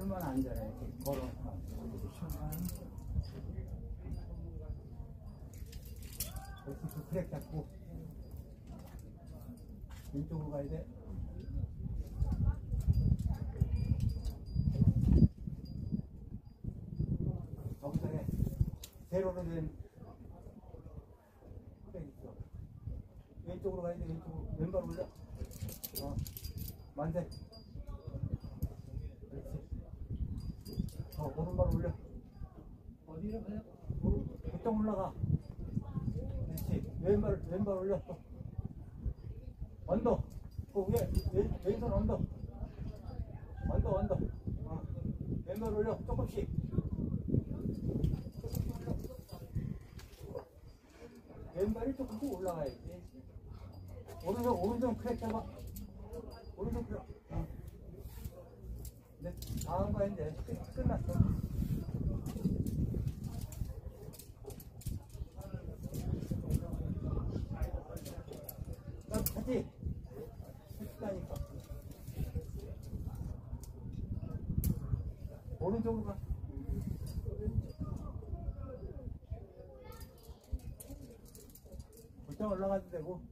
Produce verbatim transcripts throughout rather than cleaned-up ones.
얼마나 안전해. 이렇게 걸어놓고. 여기 그 크랙 잡고 왼쪽으로 가야 돼. 거기서 해. 세로로 된 크랙 있어. 왼쪽으로 가야 돼. 왼쪽으로. 왼발 올려. 어. 만세. 그렇지. 어, 오른발 올려. 어디로 가요? 그쪽 올라가. 그렇지. 왼발, 왼발 올렸어. 언더. 그 위에, 왼, 왼손 언더. 언더, 언더. 어. 왼발 올려. 조금씩. 왼발이 조금씩 올라가야지. 오른손, 오른손 크랙 잡아. 오른손 크랙. 어. 근데 다음 거 이제 끝, 끝났어. 나 같이 했다니까. 오른쪽으로 가. 볼장 올라가도 되고.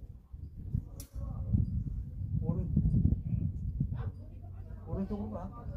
오른쪽으로 가.